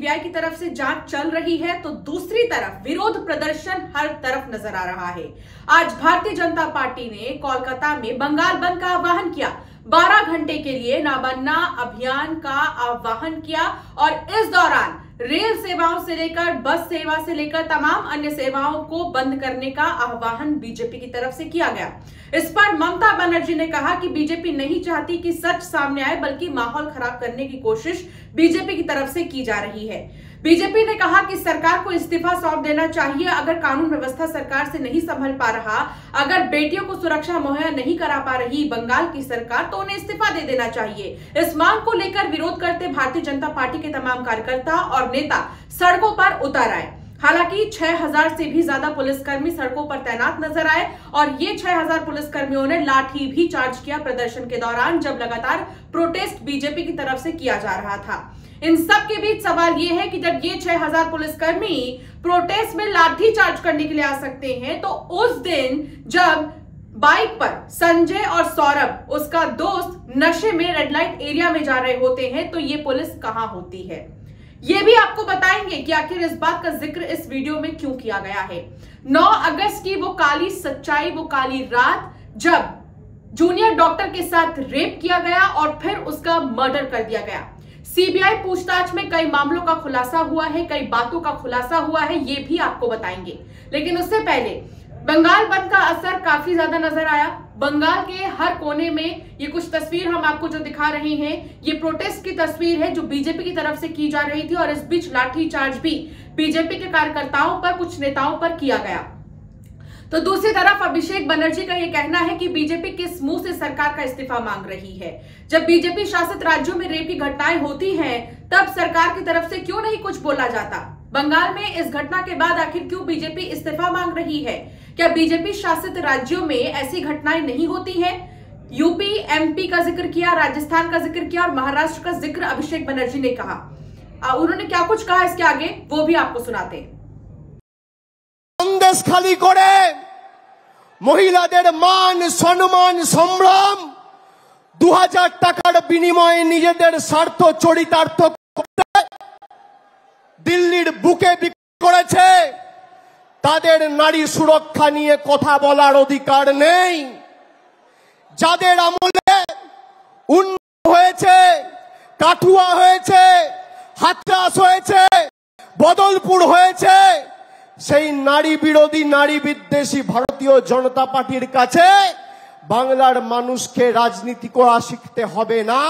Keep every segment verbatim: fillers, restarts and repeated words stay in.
CBI की तरफ से जांच चल रही है, तो दूसरी तरफ विरोध प्रदर्शन हर तरफ नजर आ रहा है। आज भारतीय जनता पार्टी ने कोलकाता में बंगाल बंद का आह्वान किया, बारह घंटे के लिए ना बनना अभियान का आह्वान किया और इस दौरान रेल सेवाओं से लेकर बस सेवा से लेकर तमाम अन्य सेवाओं को बंद करने का आह्वान बीजेपी की तरफ से किया गया। इस पर ममता बनर्जी ने कहा कि बीजेपी नहीं चाहती कि सच सामने आए, बल्कि माहौल खराब करने की कोशिश बीजेपी की तरफ से की जा रही है। बीजेपी ने कहा कि सरकार को इस्तीफा सौंप देना चाहिए। अगर कानून व्यवस्था सरकार से नहीं संभल पा रहा, अगर बेटियों को सुरक्षा मुहैया नहीं करा पा रही बंगाल की सरकार, तो उन्हें इस्तीफा दे देना चाहिए। इस मांग को लेकर विरोध करते भारतीय जनता पार्टी के तमाम कार्यकर्ता और नेता सड़कों पर उतर आए। हालांकि छह हजार से भी ज्यादा पुलिसकर्मी सड़कों पर तैनात नजर आए और ये छह हजार पुलिसकर्मियों ने लाठी भी चार्ज किया प्रदर्शन के दौरान, जब लगातार प्रोटेस्ट बीजेपी की तरफ से किया जा रहा था। इन सब के बीच सवाल यह है कि जब ये छह हजार पुलिसकर्मी प्रोटेस्ट में लाठी चार्ज करने के लिए आ सकते हैं, तो उस दिन जब बाइक पर संजय और सौरभ, उसका दोस्त, नशे में रेड लाइट एरिया में जा रहे होते हैं, तो ये पुलिस कहां होती है? ये भी आपको बताएंगे कि आखिर इस बात का जिक्र इस वीडियो में क्यों किया गया है। नौ अगस्त की वो काली सच्चाई, वो काली रात जब जूनियर डॉक्टर के साथ रेप किया गया और फिर उसका मर्डर कर दिया गया। सीबीआई पूछताछ में कई मामलों का खुलासा हुआ है, कई बातों का खुलासा हुआ है, ये भी आपको बताएंगे। लेकिन उससे पहले बंगाल बंद का असर काफी ज्यादा नजर आया। बंगाल के हर कोने में ये कुछ तस्वीर हम आपको जो दिखा रहे हैं, ये प्रोटेस्ट की तस्वीर है जो बीजेपी की तरफ से की जा रही थी और इस बीच लाठीचार्ज भी बीजेपी के कार्यकर्ताओं पर, कुछ नेताओं पर किया गया। तो दूसरी तरफ अभिषेक बनर्जी का यह कहना है कि बीजेपी किस मुंह से सरकार का इस्तीफा मांग रही है। जब बीजेपी शासित राज्यों में रेप की घटनाएं होती हैं, तब सरकार की तरफ से क्यों नहीं कुछ बोला जाता? बंगाल में इस घटना के बाद आखिर क्यों बीजेपी इस्तीफा मांग रही है? क्या बीजेपी शासित राज्यों में ऐसी घटनाएं नहीं होती हैं? यूपी, एमपी का जिक्र किया, राजस्थान का जिक्र किया और महाराष्ट्र का जिक्र अभिषेक बनर्जी ने कहा। उन्होंने क्या कुछ कहा इसके आगे, वो भी आपको सुनाते हैं। সন্দেশ খালি করে মহিলাদের মান সম্মান সম্ভ্রম দু হাজার টাকার বিনিময়ে নিজেদের স্বার্থ চরিতার্থ করতে দিল্লির বুকে বিক্রি করেছে, তাদের নারী সুরক্ষা নিয়ে কথা বলার অধিকার নেই। যাদের আমলে উন্নত হয়েছে, কাঠুয়া হয়েছে, হাতরাস হয়েছে, বদলপুর হয়েছে, সেই নারী বিরোধী, নারী বিদ্বেষী ভারতীয় জনতা পার্টির কাছে বাংলার মানুষকে রাজনীতি করা শিখতে হবে না।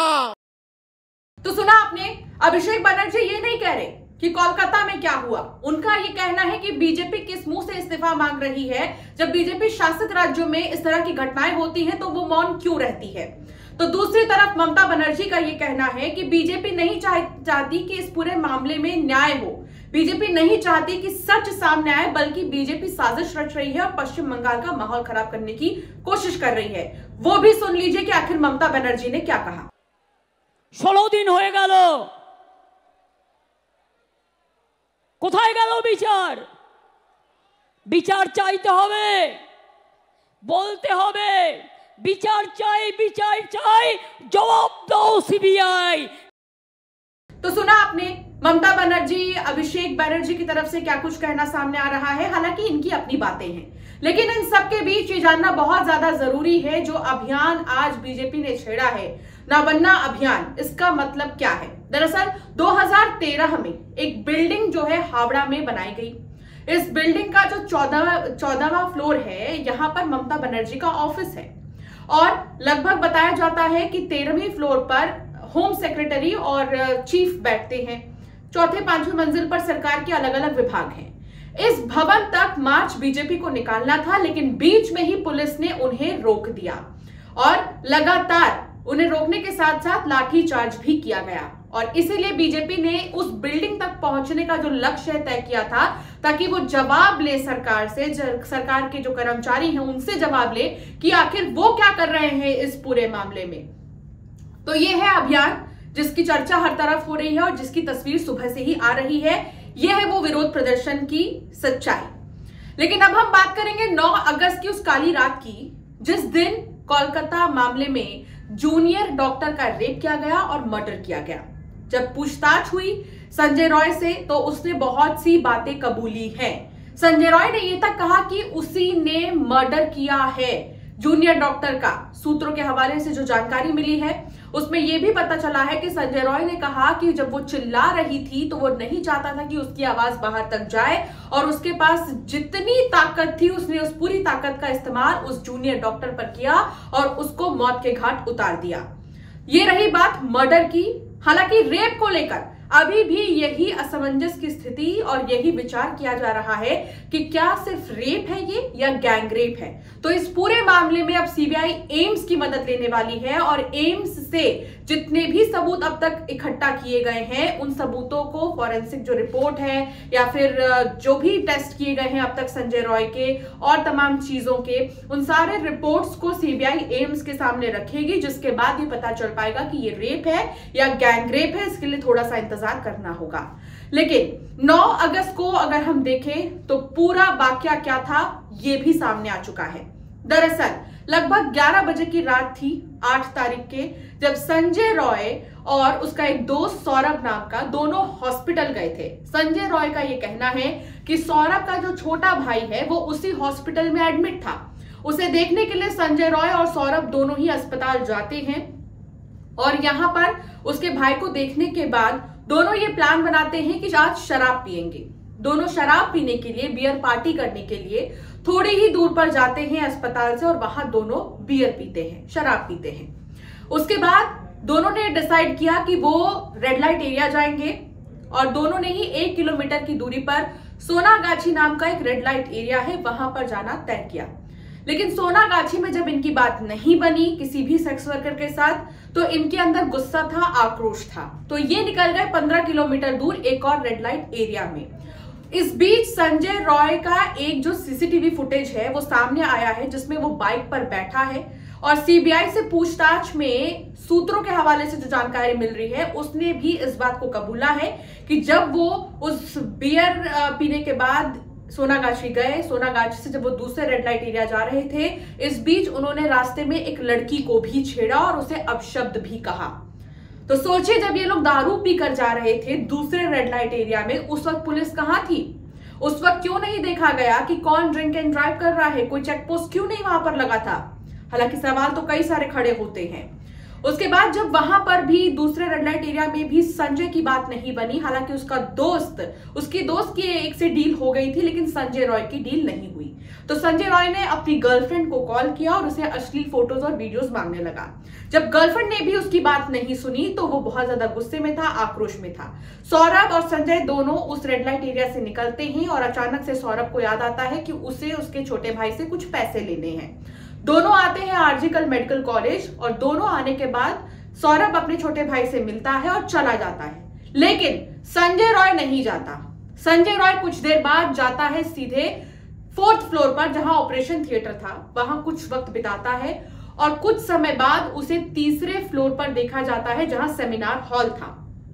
तो सुना आपने, अभिषेक बनर्जी ये नहीं कह रहे कि कोलकाता में क्या हुआ। उनका ये कहना है कि बीजेपी किस मुंह से इस्तीफा मांग रही है। जब बीजेपी शासित राज्यों में इस तरह की घटनाएं होती हैं, तो वो मौन क्यों रहती है? तो दूसरी तरफ ममता बनर्जी का ये कहना है कि बीजेपी नहीं चाहती कि इस पूरे मामले में न्याय हो। बीजेपी नहीं चाहती कि सच सामने आए, बल्कि बीजेपी साजिश रच रही है और पश्चिम बंगाल का माहौल खराब करने की कोशिश कर रही है। वो भी सुन लीजिए कि आखिर ममता बनर्जी ने क्या कहा। ষোলো দিন হয়ে গেল, কোথায় গেল বিচার? বিচার চাইতে হবে, বলতে হবে, বিচার চাই, বিচার চাই, জবাব দাও सीबीआई। तो सुना आपने, ममता बनर्जी अभिषेक बनर्जी की तरफ से क्या कुछ कहना सामने आ रहा है। हालांकि इनकी अपनी बातें हैं, लेकिन इन सब के बीच ये जानना बहुत ज्यादा जरूरी है, जो अभियान आज बीजेपी ने छेड़ा है, ना बनना अभियान, इसका मतलब क्या है? दरअसल दो हज़ार तेरह में एक बिल्डिंग जो है हावड़ा में बनाई गई। इस बिल्डिंग का जो चौदह चौदहवां फ्लोर है, यहां पर ममता बनर्जी का ऑफिस है और लगभग बताया जाता है कि तेरहवीं फ्लोर पर होम सेक्रेटरी और चीफ बैठते हैं। चौथे पांचवी मंजिल पर सरकार के अलग अलग विभाग हैं। इस भवन तक मार्च बीजेपी को निकालना था, लेकिन बीच में ही पुलिस ने उन्हें रोक दिया और लगातार उन्हें रोकने के साथ साथ लाठी चार्ज भी किया गया। और इसीलिए बीजेपी ने उस बिल्डिंग तक पहुंचने का जो लक्ष्य तय किया था, ताकि वो जवाब ले सरकार से, सरकार के जो कर्मचारी हैं उनसे जवाब ले कि आखिर वो क्या कर रहे हैं इस पूरे मामले में। तो ये है अभियान जिसकी चर्चा हर तरफ हो रही है और जिसकी तस्वीर सुबह से ही आ रही है। यह है वो विरोध प्रदर्शन की सच्चाई। लेकिन अब हम बात करेंगे नौ अगस्त की उस काली रात की, जिस दिन कोलकाता मामले में जूनियर डॉक्टर का रेप किया गया और मर्डर किया गया। जब पूछताछ हुई संजय रॉय से तो उसने बहुत सी बातें कबूली हैं। संजय रॉय ने यह तक कहा कि उसी ने मर्डर किया है जूनियर डॉक्टर का। सूत्रों के हवाले से जो जानकारी मिली है उसमें यह भी पता चला है कि संजय रॉय ने कहा कि जब वो चिल्ला रही थी तो वो नहीं चाहता था कि उसकी आवाज बाहर तक जाए और उसके पास जितनी ताकत थी उसने उस पूरी ताकत का इस्तेमाल उस जूनियर डॉक्टर पर किया और उसको मौत के घाट उतार दिया। ये रही बात मर्डर की। हालांकि रेप को लेकर अभी भी यही असमंजस की स्थिति और यही विचार किया जा रहा है कि क्या सिर्फ रेप है ये या गैंग रेप है। तो इस पूरे मामले में अब सीबीआई एम्स की मदद लेने वाली है और एम्स से जितने भी सबूत अब तक इकट्ठा किए गए हैं उन सबूतों को फॉरेंसिक जो रिपोर्ट है या फिर जो भी टेस्ट किए गए हैं अब तक संजय रॉय के और तमाम चीजों के, उन सारे रिपोर्ट्स को सीबीआई एम्स के सामने रखेगी, जिसके बाद ये पता चल पाएगा कि ये रेप है या गैंग रेप है। इसके लिए थोड़ा सा इंतजार करना होगा। लेकिन नौ अगस्त को अगर हम देखें तो पूरा वाकया क्या था ये भी सामने आ चुका है। दरअसल लगभग ग्यारह बजे की रात थी आठ तारीख के, जब संजय रॉय और उसका एक दोस्त सौरभ नाम का दोनों हॉस्पिटल गए थे। संजय रॉय का यह कहना है कि सौरभ का जो छोटा भाई है वो उसी हॉस्पिटल में एडमिट था। उसे देखने के लिए संजय रॉय और सौरभ दोनों ही अस्पताल जाते हैं और यहां पर उसके भाई को देखने के बाद दोनों ये प्लान बनाते हैं कि आज शराब पिएंगे। दोनों शराब पीने के लिए, बियर पार्टी करने के लिए थोड़ी ही दूर पर जाते हैं अस्पताल से और वहां दोनों बियर पीते हैं, शराब पीते हैं। उसके बाद दोनों ने डिसाइड किया कि वो रेड लाइट एरिया जाएंगे और दोनों ने ही एक किलोमीटर की दूरी पर सोनागाछी नाम का एक रेड लाइट एरिया है, वहां पर जाना तय किया। लेकिन सोनागाछी में जब इनकी बात नहीं बनी किसी भी सेक्स वर्कर के साथ तो इनके अंदर गुस्सा था, आक्रोश था, तो ये निकल गए पंद्रह किलोमीटर दूर एक और रेड लाइट एरिया में। इस बीच संजय रॉय का एक जो सीसीटीवी फुटेज है वो सामने आया है जिसमें वो बाइक पर बैठा है और सीबीआई से पूछताछ में सूत्रों के हवाले से जो जानकारी मिल रही है उसने भी इस बात को कबूला है कि जब वो उस बियर पीने के बाद सोनागाछी गए, सोनागाछी से जब वो दूसरे रेड लाइट एरिया जा रहे थे, इस बीच उन्होंने रास्ते में एक लड़की को भी छेड़ा और उसे अपशब्द भी कहा। तो सोचिए जब ये लोग दारू पी कर जा रहे थे दूसरे रेड लाइट एरिया में, उस वक्त पुलिस कहां थी? उस वक्त क्यों नहीं देखा गया कि कौन ड्रिंक एंड ड्राइव कर रहा है? कोई चेक पोस्ट क्यों नहीं वहां पर लगा था? हालांकि सवाल तो कई सारे खड़े होते हैं। उसके बाद जब वहां पर भी दूसरे रेड लाइट एरिया में भी संजय की बात नहीं बनी, हालांकि उसका दोस्त उसकी दोस्त की एक से डील हो गई थी लेकिन संजय रॉय की डील नहीं हुई। तो संजय रॉय ने अपनी गर्लफ्रेंड को कॉल किया और उसे अश्लील फोटोज और वीडियोस मांगने लगा। जब गर्लफ्रेंड ने भी उसकी बात नहीं सुनी तो वो बहुत ज्यादा गुस्से में था, आक्रोश में था। सौरभ और संजय दोनों उस रेड लाइट एरिया से निकलते हैं और अचानक से सौरभ को याद आता है कि उसे उसके छोटे भाई से कुछ पैसे लेने हैं। दोनों आते हैं आरजीकल मेडिकल कॉलेज और दोनों आने के बाद सौरभ अपने छोटे भाई से मिलता है और चला जाता है। लेकिन संजय रॉय नहीं जाता। संजय रॉय कुछ देर बाद जाता है सीधे फोर्थ फ्लोर पर जहां ऑपरेशन थिएटर था, वहां कुछ वक्त बिताता है और कुछ समय बाद उसे तीसरे फ्लोर पर देखा जाता है जहां सेमिनार हॉल था।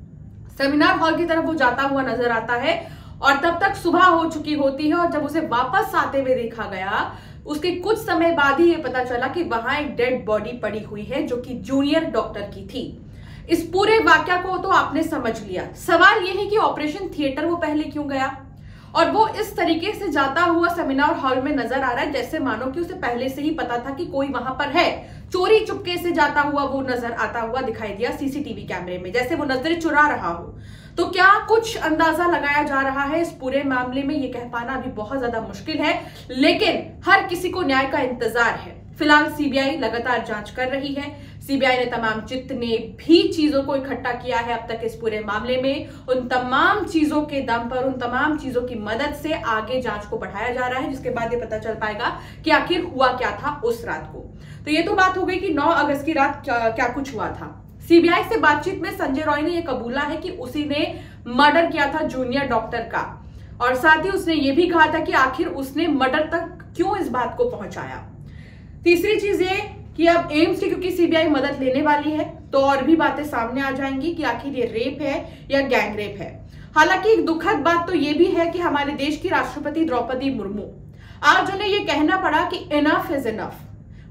सेमिनार हॉल की तरफ वो जाता हुआ नजर आता है और तब तक सुबह हो चुकी होती है और जब उसे वापस आते हुए देखा गया उसके कुछ समय बाद ही ये पता चला कि वहां एक डेड बॉडी पड़ी हुई है जो कि जूनियर डॉक्टर की थी। इस पूरे वाकया को तो आपने समझ लिया। सवाल यह है कि ऑपरेशन थिएटर वो पहले क्यों गया और वो इस तरीके से जाता हुआ सेमिनार हॉल में नजर आ रहा है जैसे मानो कि उसे पहले से ही पता था कि कोई वहां पर है। चोरी चुपके से जाता हुआ वो नजर आता हुआ दिखाई दिया सीसीटीवी कैमरे में, जैसे वो नजरें चुरा रहा हो। तो क्या कुछ अंदाजा लगाया जा रहा है इस पूरे मामले में, ये कह पाना अभी बहुत ज्यादा मुश्किल है, लेकिन हर किसी को न्याय का इंतजार है। फिलहाल सीबीआई लगातार जांच कर रही है। सीबीआई ने तमाम जितने भी चीजों को इकट्ठा किया है अब तक इस पूरे मामले में, उन तमाम चीजों के दम पर, उन तमाम चीजों की मदद से आगे जांच को बढ़ाया जा रहा है, जिसके बाद ये पता चल पाएगा कि आखिर हुआ क्या था उस रात को। तो ये तो बात हो गई कि नौ अगस्त की रात क्या, क्या कुछ हुआ था। सीबीआई से बातचीत में संजय रॉय ने यह कबूला है कि उसी ने मर्डर किया था जूनियर डॉक्टर का और साथ ही उसने ये भी कहा था कि आखिर उसने मर्डर तक क्यों इस बात को पहुंचाया। तीसरी चीज ये कि अब एम्स की क्योंकि सीबीआई मदद लेने वाली है तो और भी बातें सामने आ जाएंगी कि आखिर ये रेप है या गैंग रेप है। हालांकि एक दुखद बात तो ये भी है कि हमारे देश की राष्ट्रपति द्रौपदी मुर्मू, आज उन्हें ये कहना पड़ा कि इनफ इज इनफ।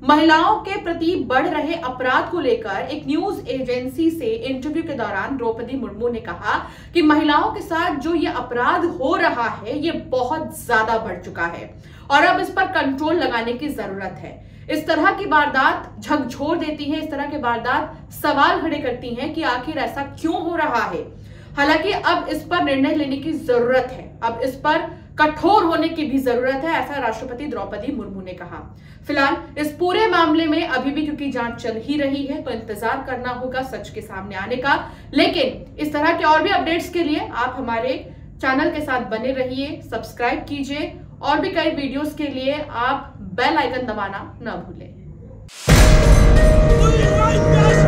महिलाओं के प्रति बढ़ रहे अपराध को लेकर एक न्यूज एजेंसी से इंटरव्यू के दौरान द्रौपदी मुर्मू ने कहा कि महिलाओं के साथ जो ये अपराध हो रहा है ये बहुत ज्यादा बढ़ चुका है और अब इस पर कंट्रोल लगाने की जरूरत है। इस तरह की वारदात झकझोर देती है, इस तरह की वारदात सवाल खड़े करती हैं कि आखिर ऐसा क्यों हो रहा है। हालांकि अब इस पर निर्णय लेने की जरूरत है, अब इस पर कठोर होने की भी जरूरत है, ऐसा राष्ट्रपति द्रौपदी मुर्मू ने कहा। फिलहाल इस पूरे मामले में अभी भी क्योंकि जांच चल ही रही है तो इंतजार करना होगा सच के सामने आने का। लेकिन इस तरह के और भी अपडेट्स के लिए आप हमारे चैनल के साथ बने रहिए, सब्सक्राइब कीजिए और भी कई वीडियोस के लिए आप बेल आइकन दबाना न भूलें।